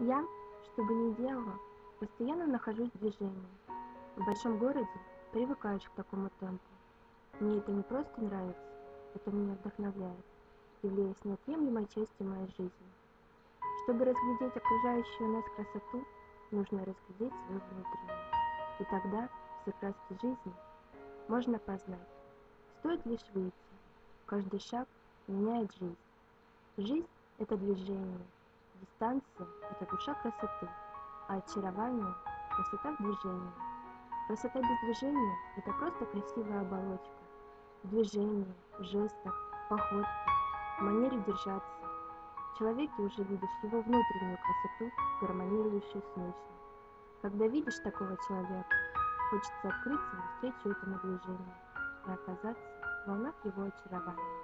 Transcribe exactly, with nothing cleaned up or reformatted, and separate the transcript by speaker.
Speaker 1: Я, что бы ни делала, постоянно нахожусь в движении. В большом городе привыкаешь к такому темпу. Мне это не просто нравится, это меня вдохновляет, являясь неотъемлемой частью моей жизни. Чтобы разглядеть окружающую нас красоту, нужно разглядеть свою внутреннюю. И тогда все краски жизни можно познать. Стоит лишь выйти. Каждый шаг меняет жизнь. Жизнь – это движение. Дистанция – это душа красоты, а очарование – красота в движении. Красота без движения – это просто красивая оболочка. В движении, в жестах, в походке, в манере держаться. В человеке уже видишь его внутреннюю красоту, гармонирующую с внешней. Когда видишь такого человека, хочется открыться навстречу этому движению и оказаться в волнах его очарования.